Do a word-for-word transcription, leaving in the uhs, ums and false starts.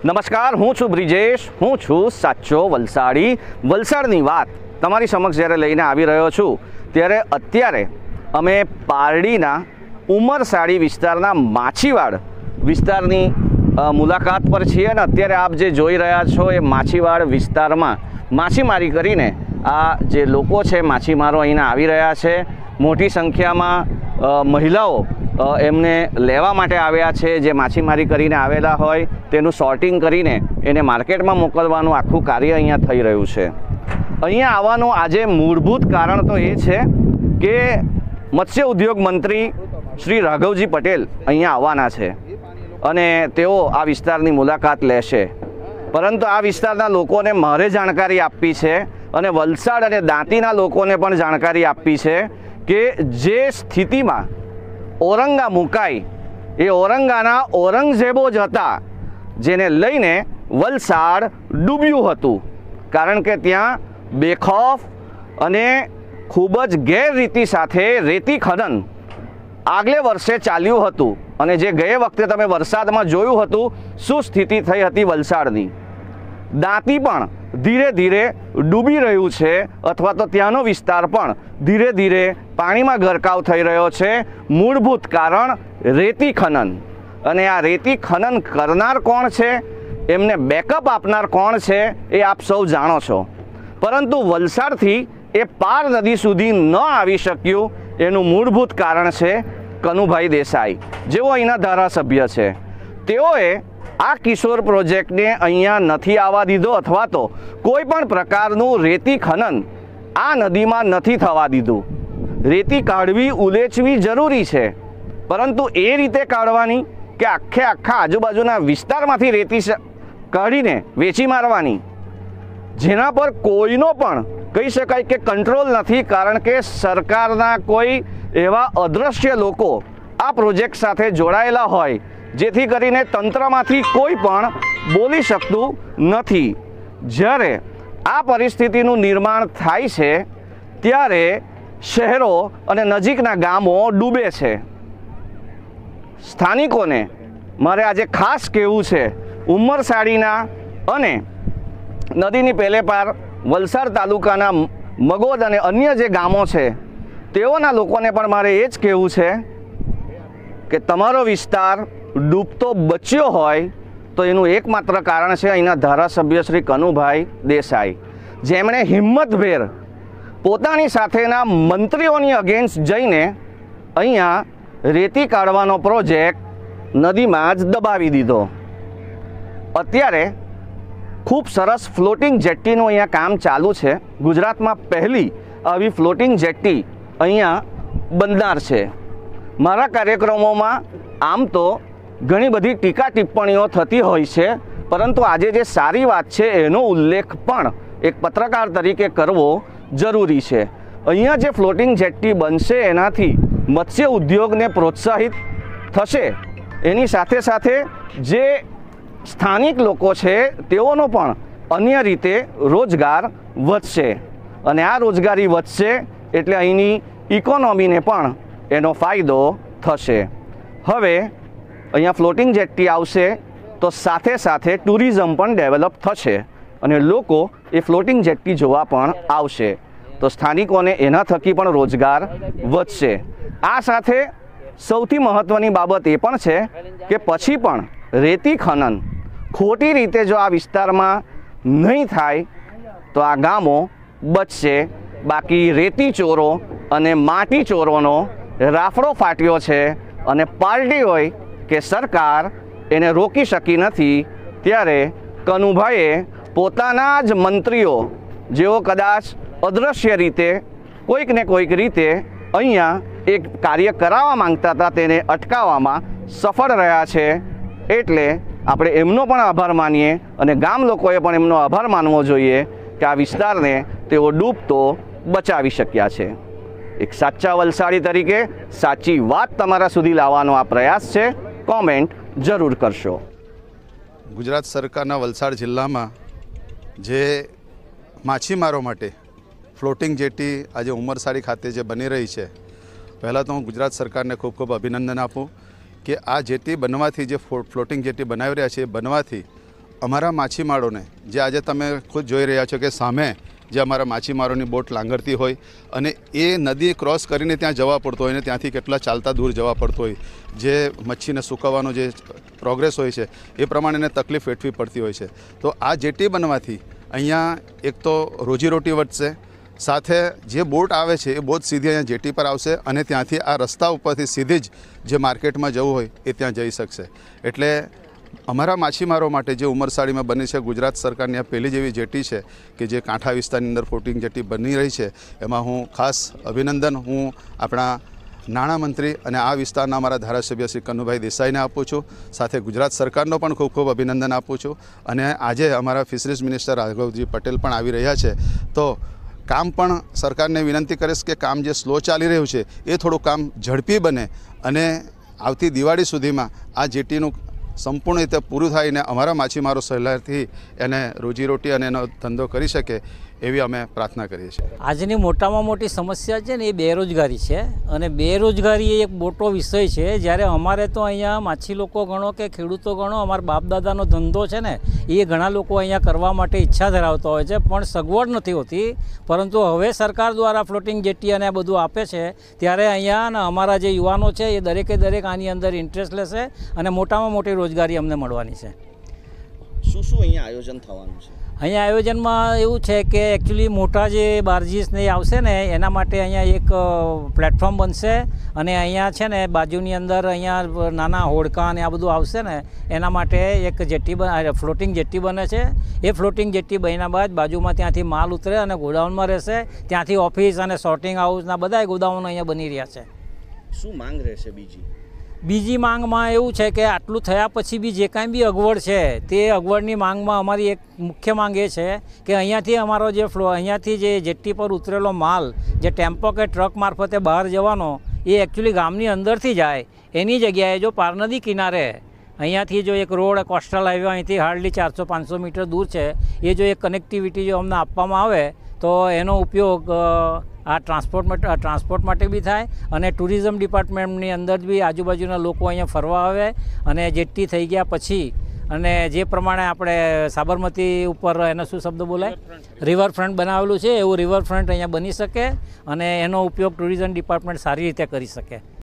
नमस्कार, हूँ छू ब्रिजेश, हूँ छू साचो वलसाड़ी। वलसाड़नी वात तमारी समक्ष ज्यारे लईने आवी रह्यो छुं त्यारे अत्यारे अमे पारडीना उमरसाड़ी विस्तारना माछीवाड़ विस्तारनी मुलाकात पर छीए अने अत्यारे आप जे जोई रह्या छो ए माछीवाड़ विस्तारमां माछीमारी करीने आ जे लोको छे माछीमारो अहींना आवी रह्या छे। मोटी संख्यामां महिलाओ एमने लेवा माटे आव्या छे। जे माछीमारी करीने आवेला होय तेनुं सॉर्टिंग करीने एने मार्केटमां मोकलवानुं आखुं कार्य अहींया थई रह्युं छे। अहींया आववानुं आजे मूलभूत कारण तो ए छे के मत्स्य उद्योग मंत्री श्री राघवजी पटेल अहींया आववाना छे अने तेओ आ विस्तारनी मुलाकात लेशे। परंतु आ विस्ताરના લોકોને મારે જાણકારી આપવી છે અને વલસાડ અને દાંતીના લોકોને પણ જાણકારી આપવી છે કે જે સ્થિતિમાં ઓરંગા મુકાઈ એ ઓરંગાના ઔરંગઝેબો જ હતા જેને લઈને વલસાડ ડૂબ્યું હતું, કારણ કે ત્યાં બેખૌફ અને ખૂબ જ ગેરરીતિ સાથે રેતી ખનન આગલે વર્ષે ચાલ્યું હતું અને જે ગયે વખતે તમે વરસાદમાં જોયું હતું શું સ્થિતિ થઈ હતી વલસાડની। દાંતી પણ ધીરે ધીરે ડૂબી રહ્યું છે અથવા તો ત્યાંનો વિસ્તાર પણ ધીરે ધીરે પાણીમાં ગરકાવ થઈ રહ્યો છે। મૂળભૂત કારણ રેતી ખનન અને આ રેતી ખનન કરનાર કોણ છે, એમને બેકઅપ આપનાર કોણ છે એ આપ સૌ જાણો છો। પરંતુ વલસાડથી એ પાર નદી સુધી ન આવી શક્યું એનું મૂળભૂત કારણ છે કનુભાઈ દેસાઈ, જેઓ અહીંના ધારાસભ્ય છે। તેઓએ આ કિશોર પ્રોજેક્ટને અહીંયા નથી આવવા દીધો અથવા તો કોઈ પણ પ્રકારનું રેતી ખનન આ નદીમાં નથી થવા દીધું। રેતી કાઢવી ઉલેચવી જરૂરી છે, પરંતુ એ રીતે કાઢવાની કે આખે આખા આજુબાજુના વિસ્તારમાંથી રેતી કાઢીને વેચી મારવાની, જેના પર કોઈનો પણ કહી શકાય કે કંટ્રોલ નથી, કારણ કે સરકારના કોઈ એવા અદ્રશ્ય લોકો આ પ્રોજેક્ટ સાથે જોડાયેલા હોય જેથી કરીને તંત્રમાંથી કોઈ પણ બોલી શકતું નથી। જ્યારે આ પરિસ્થિતિનું નિર્માણ થાય છે ત્યારે શહેરો અને નજીકના ગામો ડૂબે છે। સ્થાનિકોને મારે આજે ખાસ કહેવું છે, ઉમરસાડીના અને નદીની પેલે પાર વલસાડ તાલુકાના મગોદ અને અન્ય જે ગામો છે તેઓના લોકોને પણ મારે એ જ કહેવું છે કે તમારો વિસ્તાર ડૂબતો બચ્યો હોય તો એનું એકમાત્ર કારણ છે અહીંના ધારાસભ્ય શ્રી કનુભાઈ દેસાઈ, જેમણે હિંમતભેર પોતાની સાથેના મંત્રીઓની અગેન્સ્ટ જઈને અહીંયા રેતી કાઢવાનો પ્રોજેક્ટ નદીમાં જ દબાવી દીધો। અત્યારે ખૂબ સરસ ફ્લોટિંગ જેટ્ટીનું અહીંયા કામ ચાલુ છે। ગુજરાતમાં પહેલી આવી ફ્લોટિંગ જેટ્ટી અહીંયા બનનાર છે। મારા કાર્યક્રમોમાં આમ તો ઘણી બધી ટીકા ટિપ્પણીઓ થતી હોય છે, પરંતુ આજે જે સારી વાત છે એનો ઉલ્લેખ પણ એક પત્રકાર તરીકે કરવો જરૂરી છે। અહીંયા જે ફ્લોટિંગ જેટ્ટી બનશે એનાથી મત્સ્ય ઉદ્યોગને પ્રોત્સાહિત થશે, એની સાથે સાથે જે સ્થાનિક લોકો છે તેઓનો પણ અન્ય રીતે રોજગાર વધશે અને આ રોજગારી વધશે એટલે અહીંની ઇકોનોમીને પણ એનો ફાયદો થશે। હવે અહીંયા ફ્લોટિંગ જેટ્ટી આવશે તો સાથે સાથે ટુરિઝમ પણ ડેવલપ થશે અને લોકો એ ફ્લોટિંગ જેટ્ટી જોવા પણ આવશે, તો સ્થાનિકોને એના થકી પણ રોજગાર વધશે। આ સાથે સૌથી મહત્ત્વની બાબત એ પણ છે કે પછી પણ રેતી ખનન ખોટી રીતે જો આ વિસ્તારમાં નહીં થાય તો આ ગામો બચશે। બાકી રેતી ચોરો અને માટી ચોરોનો રાફડો ફાટ્યો છે અને પાર્ટી હોય કે સરકાર એને રોકી શકી નથી। ત્યારે કનુભાઈએ પોતાના જ મંત્રીઓ જેઓ કદાચ અદૃશ્ય રીતે કોઈક ને કોઈક રીતે અહીંયા એક કાર્ય કરાવવા માંગતા હતા તેને અટકાવવામાં સફળ રહ્યા છે। એટલે આપણે એમનો પણ આભાર માનીએ અને ગામ લોકોએ પણ એમનો આભાર માનવો જોઈએ કે આ વિસ્તારને તેઓ ડૂબતો બચાવી શક્યા છે। એક સાચા વલસાડી તરીકે સાચી વાત તમારા સુધી લાવવાનો આ પ્રયાસ છે। કોમેન્ટ જરૂર કરશો। ગુજરાત સરકારના વલસાડ જિલ્લામાં જે માછીમારો માટે ફ્લોટિંગ જેટી આજે ઉમરસાડી ખાતે જે બની રહી છે, પહેલાં તો હું ગુજરાત સરકારને ખૂબ ખૂબ અભિનંદન આપું કે આ જેટી બનવાથી જે ફ્લોટિંગ જેટી બનાવી રહ્યા છે એ બનવાથી અમારા માછીમારોને જે આજે તમે ખુદ જોઈ રહ્યા છો કે સામે જે અમારા માછીમારોની બોટ લાંગરતી હોય અને એ નદી ક્રોસ કરીને ત્યાં જવા પડતો હોય ને ત્યાંથી કેટલા ચાલતા દૂર જવા પડતો હોય, જે મચ્છીને સૂકવવાનો જે પ્રોગ્રેસ હોય છે એ પ્રમાણે એને તકલીફ વેઠવી પડતી હોય છે. તો આ જેટી બનવાથી અહીંયા એક તો રોજીરોટી વધશે, સાથે જે બોટ આવે છે એ બોટ સીધી અહીંયા જેટી પર આવશે અને ત્યાંથી આ રસ્તા ઉપરથી સીધી જ જે માર્કેટમાં જવું હોય એ ત્યાં જઈ શકશે. એટલે અમારા માછીમારો માટે જે ઉમરસાડીમાં બની છે ગુજરાત સરકારની આ પહેલી જેવી જેટી છે કે જે કાંઠા વિસ્તારની અંદર ફ્લોટિંગ જેટી બની રહી છે, એમાં હું ખાસ અભિનંદન હું આપણા નાણામંત્રી અને આ વિસ્તારના અમારા ધારાસભ્ય શ્રી કનુભાઈ દેસાઈને આપું છું. સાથે ગુજરાત સરકારનો પણ ખૂબ ખૂબ અભિનંદન આપું છું. અને આજે અમારા ફિશરીઝ મિનિસ્ટર રાઘવજી પટેલ પણ આવી રહ્યા છે, તો કામ પણ સરકારને વિનંતી કરીશ કે કામ જે સ્લો ચાલી રહ્યું છે એ થોડું કામ ઝડપી બને અને આવતી દિવાળી સુધીમાં આ જેટીનું સંપૂર્ણ રીતે પૂરું થાય ને અમારા માછીમારો સહેલાઈથી એને રોજીરોટી અને એનો ધંધો કરી શકે એવી અમે પ્રાર્થના કરીએ છીએ. આજની મોટામાં મોટી સમસ્યા છે ને એ બેરોજગારી છે, અને બેરોજગારી એ એક મોટો વિષય છે. જ્યારે અમારે તો અહીંયા માછી લોકો ગણો કે ખેડૂતો ગણો, અમારા બાપદાદાનો ધંધો છે ને એ ઘણા લોકો અહીંયા કરવા માટે ઈચ્છા ધરાવતા હોય છે, પણ સગવડ નથી હોતી. પરંતુ હવે સરકાર દ્વારા ફ્લોટિંગ જેટી અને આ બધું આપે છે, ત્યારે અહીંયા અમારા જે યુવાનો છે એ દરેકે દરેક આની અંદર ઇન્ટરેસ્ટ લેશે અને મોટામાં મોટી રોજગારી અમને મળવાની છે. શું શું અહીંયા આયોજન થવાનું છે? અહીંયા આયોજનમાં એવું છે કે એકચ્યુઅલી મોટા જે બાર્જીસને એ આવશે ને એના માટે અહીંયા એક પ્લેટફોર્મ બનશે, અને અહીંયા છે ને બાજુની અંદર અહીંયા નાના હોડકા અને આ બધું આવશે ને એના માટે એક જેટી ફ્લોટિંગ જેટી બને છે. એ ફ્લોટિંગ જેટી બન્યા બાદ બાજુમાં ત્યાંથી માલ ઉતરે અને ગોડાઉનમાં રહેશે, ત્યાંથી ઓફિસ અને સોર્ટિંગ હાઉસના બધા ગોદાઉનો અહીંયા બની રહ્યા છે. શું માંગ રહેશે બીજી? બીજી માંગમાં એવું છે કે આટલું થયા પછી બી જે કાંઈ બી અગવડ છે તે અગવડની માંગમાં અમારી એક મુખ્ય માંગ એ છે કે અહીંયાથી અમારો જે ફ્લો અહીંયાથી જે જેટ્ટી પર ઉતરેલો માલ જે ટેમ્પો કે ટ્રક મારફતે બહાર જવાનો એ એકચ્યુઅલી ગામની અંદરથી જાય, એની જગ્યાએ જો પારનદી કિનારે અહીંયાથી જો એક રોડ કોસ્ટલ હાઈવે અહીંથી હાર્ડલી ચારસો પાંચસો મીટર દૂર છે, એ જો એક કનેક્ટિવિટી જો અમને આપવામાં આવે તો એનો ઉપયોગ આ ટ્રાન્સપોર્ટ માટે ટ્રાન્સપોર્ટ માટે બી થાય અને ટુરિઝમ ડિપાર્ટમેન્ટની અંદર બી આજુબાજુના લોકો અહીંયા ફરવા આવે. અને જેટ્ટી થઈ ગયા પછી અને જે પ્રમાણે આપણે સાબરમતી ઉપર એનો શું શબ્દ બોલાય રિવરફ્રન્ટ બનાવેલું છે એવું રિવરફ્રન્ટ અહીંયા બની શકે અને એનો ઉપયોગ ટુરિઝમ ડિપાર્ટમેન્ટ સારી રીતે કરી શકે.